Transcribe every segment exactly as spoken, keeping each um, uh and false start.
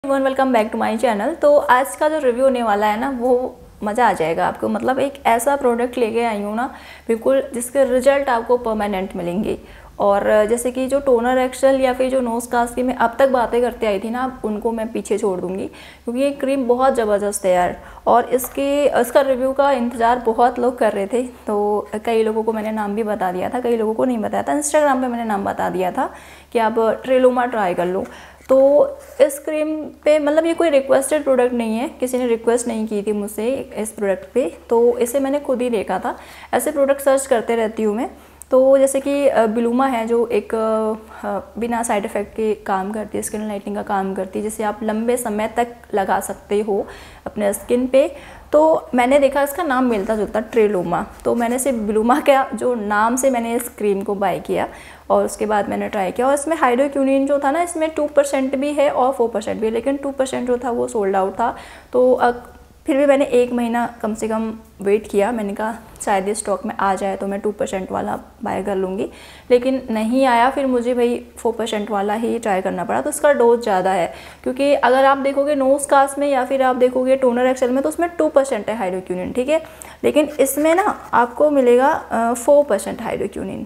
One welcome back to my channel. तो आज का जो रिव्यू होने वाला है ना, वो मज़ा आ जाएगा आपको। मतलब एक ऐसा प्रोडक्ट लेके आई हूँ ना, बिल्कुल जिसके रिजल्ट आपको परमानेंट मिलेंगे। और जैसे कि जो टोनर एक्सेल या फिर जो नोज कास्ट की मैं अब तक बातें करते आई थी ना, उनको मैं पीछे छोड़ दूँगी, क्योंकि ये क्रीम बहुत ज़बरदस्त है यार। और इसके इसका रिव्यू का इंतज़ार बहुत लोग कर रहे थे, तो कई लोगों को मैंने नाम भी बता दिया था, कई लोगों को नहीं बताया था। इंस्टाग्राम पे मैंने नाम बता दिया था कि आप ट्रेलुमा ट्राई कर लो। तो इस क्रीम पे मतलब ये कोई रिक्वेस्टेड प्रोडक्ट नहीं है, किसी ने रिक्वेस्ट नहीं की थी मुझसे इस प्रोडक्ट पे, तो इसे मैंने खुद ही देखा था। ऐसे प्रोडक्ट सर्च करते रहती हूँ मैं। तो जैसे कि ब्लूमा है, जो एक बिना साइड इफ़ेक्ट के काम करती है, स्किन लाइटनिंग का काम करती है, जिसे आप लंबे समय तक लगा सकते हो अपने स्किन पे। तो मैंने देखा इसका नाम मिलता जुलता ट्रेलुमा, तो मैंने सिर्फ ब्लूमा का जो नाम से मैंने इस क्रीम को बाय किया और उसके बाद मैंने ट्राई किया। और इसमें हाइड्रोक्विनोन जो था ना, इसमें टू परसेंट भी है और फोर परसेंट भी है, लेकिन टू परसेंट जो था वो सोल्ड आउट था। तो अब फिर भी मैंने एक महीना कम से कम वेट किया। मैंने कहा शायद ये स्टॉक में आ जाए तो मैं टू परसेंट वाला बाय कर लूँगी, लेकिन नहीं आया। फिर मुझे भाई फोर परसेंट वाला ही ट्राई करना पड़ा। तो इसका डोज ज़्यादा है, क्योंकि अगर आप देखोगे नोज कास्ट में या फिर आप देखोगे टोनर एक्सेल में, तो उसमें टू परसेंट है हाइड्रोक्विनोन, ठीक है। लेकिन इसमें ना आपको मिलेगा फोर परसेंट हाइड्रोक्विनोन,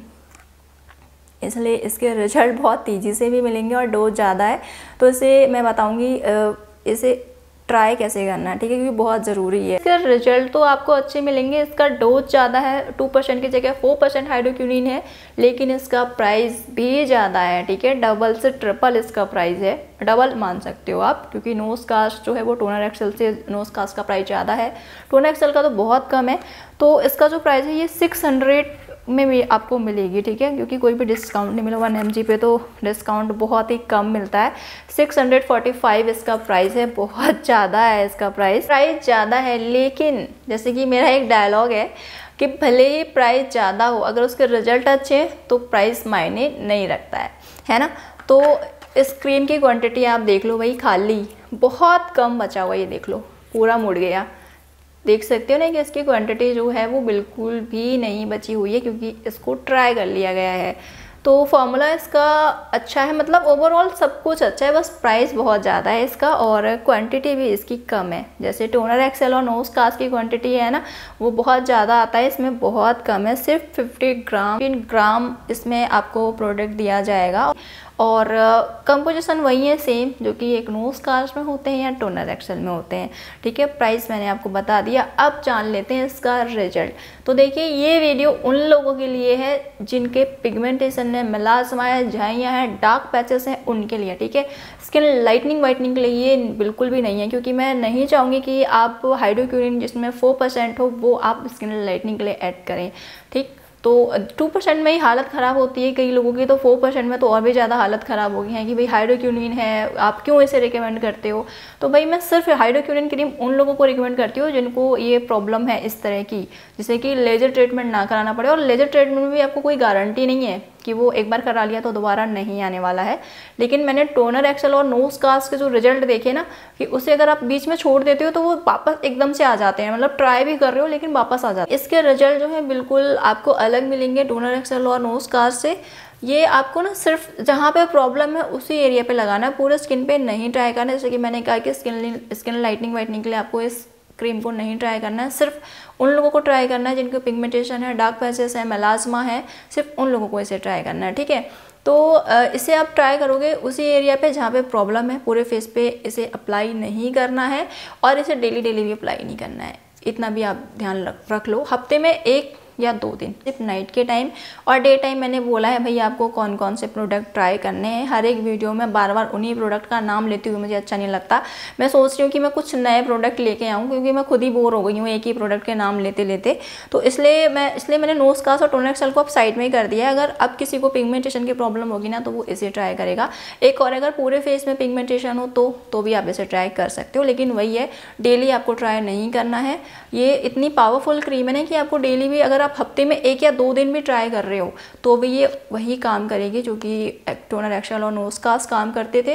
इसलिए इसके रिजल्ट बहुत तेज़ी से भी मिलेंगे और डोज ज़्यादा है। तो इसे मैं बताऊँगी इसे ट्राई कैसे करना है, ठीक है, क्योंकि बहुत ज़रूरी है। इसके रिजल्ट तो आपको अच्छे मिलेंगे। इसका डोज ज़्यादा है, टू परसेंट की जगह फोर परसेंट हाइड्रोक्विनोन है, लेकिन इसका प्राइस भी ज़्यादा है, ठीक है। डबल से ट्रिपल इसका प्राइस है, डबल मान सकते हो आप, क्योंकि नोज कास्ट जो है वो टोनर एक्सेल से नोज कास्ट का प्राइस ज़्यादा है, टोनर एक्सेल का तो बहुत कम है। तो इसका जो प्राइस है ये सिक्स हंड्रेड में भी आपको मिलेगी, ठीक है, क्योंकि कोई भी डिस्काउंट नहीं मिला। वन एम जी पे तो डिस्काउंट बहुत ही कम मिलता है। सिक्स हंड्रेड फोर्टी फाइव इसका प्राइस है, बहुत ज़्यादा है इसका प्राइस। प्राइस ज़्यादा है, लेकिन जैसे कि मेरा एक डायलॉग है कि भले ही प्राइस ज़्यादा हो, अगर उसके रिजल्ट अच्छे हैं तो प्राइस मायने नहीं रखता है, है ना। तो इस क्रीम की क्वान्टिटी आप देख लो भाई, खाली बहुत कम बचा हुआ, ये देख लो पूरा मुड़ गया। देख सकते हो ना कि इसकी क्वांटिटी जो है वो बिल्कुल भी नहीं बची हुई है, क्योंकि इसको ट्राई कर लिया गया है। तो फॉर्मूला इसका अच्छा है, मतलब ओवरऑल सब कुछ अच्छा है, बस प्राइस बहुत ज़्यादा है इसका और क्वांटिटी भी इसकी कम है। जैसे टोनर एक्सेल और नोज कास्ट की क्वांटिटी है ना, वो बहुत ज़्यादा आता है, इसमें बहुत कम है, सिर्फ फिफ्टी ग्राम ग्राम इसमें आपको प्रोडक्ट दिया जाएगा। और कंपोजिशन वही है सेम, जो कि एक नोज कास्ट में होते हैं या टोनर एक्सेल में होते हैं, ठीक है। प्राइस मैंने आपको बता दिया। अब जान लेते हैं इसका रिजल्ट। तो देखिए, ये वीडियो उन लोगों के लिए है जिनके पिगमेंटेशन है, मेलास्मा है, झाइयाँ हैं, डार्क पैचेस हैं, उनके लिए, ठीक है। स्किन लाइटनिंग वाइटनिंग के लिए ये बिल्कुल भी नहीं है, क्योंकि मैं नहीं चाहूँगी कि आप हाइड्रोक्विनोन जिसमें फोर परसेंट हो वो आप स्किन लाइटनिंग के लिए ऐड करें, ठीक। तो टू परसेंट में ही हालत ख़राब होती है कई लोगों की, तो फोर परसेंट में तो और भी ज़्यादा हालत ख़राब हो गई है कि भाई हाइड्रोक्विनोन है, आप क्यों इसे रिकमेंड करते हो। तो भाई मैं सिर्फ हाइड्रोक्विनोन क्रीम उन लोगों को रिकमेंड करती हूँ जिनको ये प्रॉब्लम है इस तरह की, जिससे कि लेजर ट्रीटमेंट ना कराना पड़े। और लेजर ट्रीटमेंट में भी आपको कोई गारंटी नहीं है कि वो एक बार करा लिया तो दोबारा नहीं आने वाला है। लेकिन मैंने टोनर एक्सेल और नोज कास्ट के जो रिजल्ट देखे ना, कि उसे अगर आप बीच में छोड़ देते हो तो वो वापस एकदम से आ जाते हैं, मतलब ट्राई भी कर रहे हो लेकिन वापस आ जाते हैं। इसके रिजल्ट जो है बिल्कुल आपको अलग मिलेंगे टोनर एक्सेल और नोज कास्ट से। ये आपको ना सिर्फ जहाँ पे प्रॉब्लम है उसी एरिया पे लगाना है, पूरे स्किन पे नहीं ट्राई करना। जैसे कि मैंने कहा कि स्किन स्किन लाइटनिंग वाइटनिंग के लिए आपको इस क्रीम को नहीं ट्राई करना है, सिर्फ उन लोगों को ट्राई करना है जिनको पिगमेंटेशन है, डार्क पैचेस है, मेलास्मा है, सिर्फ उन लोगों को इसे ट्राई करना है, ठीक है। तो इसे आप ट्राई करोगे उसी एरिया पे जहाँ पे प्रॉब्लम है, पूरे फेस पे इसे अप्लाई नहीं करना है और इसे डेली डेली भी अप्लाई नहीं करना है, इतना भी आप ध्यान रख रख लो। हफ्ते में एक या दो दिन, सिर्फ नाइट के टाइम और डे टाइम मैंने बोला है भाई आपको कौन कौन से प्रोडक्ट ट्राई करने हैं। हर एक वीडियो में बार बार उन्हीं प्रोडक्ट का नाम लेती हुई मुझे अच्छा नहीं लगता। मैं सोच रही हूँ कि मैं कुछ नए प्रोडक्ट लेके आऊँ, क्योंकि मैं खुद ही बोर हो गई हूँ एक ही प्रोडक्ट के नाम लेते लेते। तो इसलिए मैं इसलिए मैंने नोज कास्ट और टोनर एक्सेल को अब साइड में ही कर दिया है। अगर अब किसी को पिगमेंटेशन की प्रॉब्लम होगी ना, तो वो इसे ट्राई करेगा। एक और, अगर पूरे फेस में पिगमेंटेशन हो तो तो भी आप इसे ट्राई कर सकते हो, लेकिन वही है, डेली आपको ट्राई नहीं करना है। ये इतनी पावरफुल क्रीम है ना कि आपको डेली भी, अगर आप हफ्ते में एक या दो दिन भी ट्राई कर रहे हो तो भी ये वही काम करेगी जो कि टोनर एक्सेल और नोज कास्ट काम करते थे।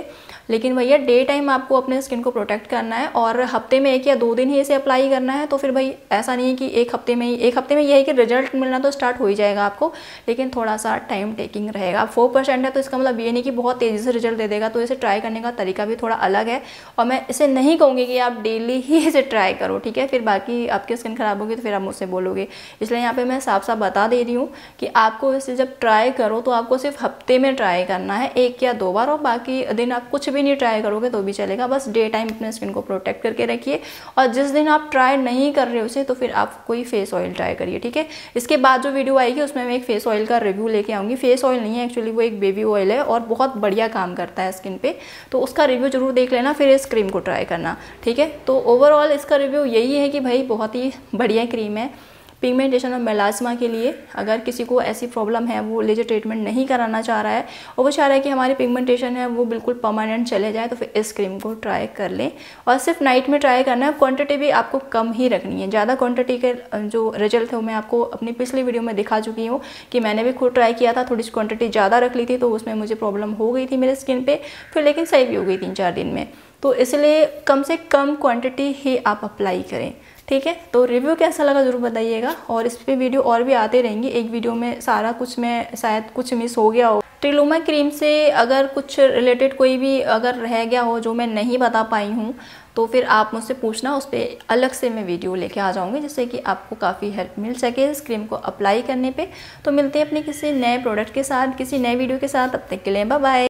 लेकिन भैया डे टाइम आपको अपने स्किन को प्रोटेक्ट करना है और हफ्ते में एक या दो दिन ही इसे अप्लाई करना है, तो फिर भाई ऐसा नहीं है कि एक हफ्ते में ही एक हफ्ते में यह है कि रिजल्ट मिलना तो स्टार्ट हो ही जाएगा आपको, लेकिन थोड़ा सा टाइम टेकिंग रहेगा। फोर परसेंट है तो इसका मतलब ये नहीं कि बहुत तेज़ी से रिजल्ट दे देगा, तो इसे ट्राई करने का तरीका भी थोड़ा अलग है। और मैं इसे नहीं कहूँगी कि आप डेली ही इसे ट्राई करो, ठीक है, फिर बाकी आपकी स्किन खराब होगी तो फिर आप मुझसे बोलोगे। इसलिए यहाँ पे मैं साफ साफ बता दे रही हूँ कि आपको इसे जब ट्राई करो तो आपको सिर्फ हफ्ते में ट्राई करना है, एक या दो बार, और बाकी दिन आप कुछ भी नहीं ट्राई करोगे तो भी चलेगा। बस डे टाइम अपने स्किन को प्रोटेक्ट करके रखिए, और जिस दिन आप ट्राई नहीं कर रहे उसे तो फिर आप कोई फेस ऑयल ट्राई करिए, ठीक है। इसके बाद जो वीडियो आएगी उसमें मैं एक फेस ऑयल का रिव्यू लेके आऊँगी। फेस ऑयल नहीं है एक्चुअली, वो एक बेबी ऑयल है और बहुत बढ़िया काम करता है स्किन पे, तो उसका रिव्यू जरूर देख लेना, फिर इस क्रीम को ट्राई करना, ठीक है। तो ओवरऑल इसका रिव्यू यही है कि भाई बहुत ही बढ़िया क्रीम है पिगमेंटेशन और मेलास्मा के लिए। अगर किसी को ऐसी प्रॉब्लम है, वो लेजर ट्रीटमेंट नहीं कराना चाह रहा है और वो चाह रहा है कि हमारी पिगमेंटेशन है वो बिल्कुल परमानेंट चले जाए, तो फिर इस क्रीम को ट्राई कर लें। और सिर्फ नाइट में ट्राई करना है, क्वांटिटी भी आपको कम ही रखनी है। ज़्यादा क्वांटिटी के जो रिजल्ट है वो मैं आपको अपनी पिछली वीडियो में दिखा चुकी हूँ कि मैंने भी खुद ट्राई किया था, थोड़ी सी क्वान्टिटी ज़्यादा रख ली थी तो उसमें मुझे प्रॉब्लम हो गई थी मेरे स्किन पर, फिर लेकिन सही भी हो गई तीन चार दिन में। तो इसलिए कम से कम क्वांटिटी ही आप अप्लाई करें, ठीक है। तो रिव्यू कैसा लगा ज़रूर बताइएगा, और इस पे वीडियो और भी आते रहेंगी। एक वीडियो में सारा कुछ में शायद कुछ मिस हो गया हो। ट्रिलुमा क्रीम से अगर कुछ रिलेटेड कोई भी अगर रह गया हो जो मैं नहीं बता पाई हूँ तो फिर आप मुझसे पूछना, उस पर अलग से मैं वीडियो लेके आ जाऊँगी जिससे कि आपको काफ़ी हेल्प मिल सके इस क्रीम को अप्लाई करने पे। तो मिलते हैं अपने किसी नए प्रोडक्ट के साथ, किसी नए वीडियो के साथ। तब तक के लिए बाय बाय।